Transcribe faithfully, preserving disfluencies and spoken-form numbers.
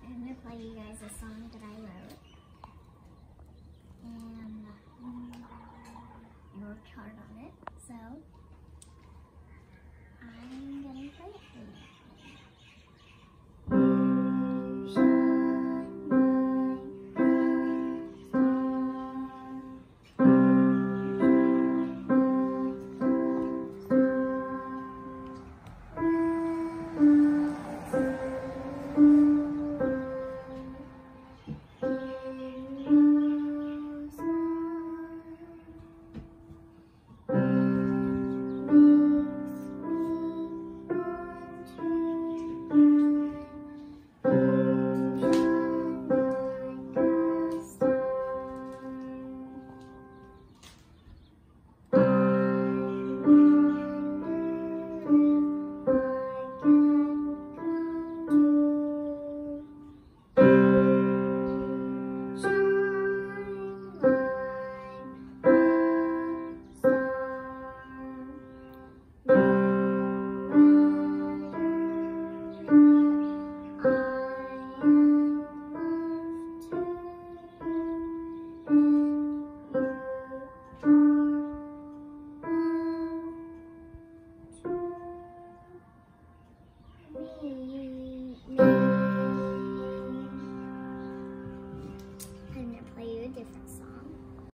I'm going to play you guys a song that I wrote. And I worked hard on it, so I'm going to play it for you.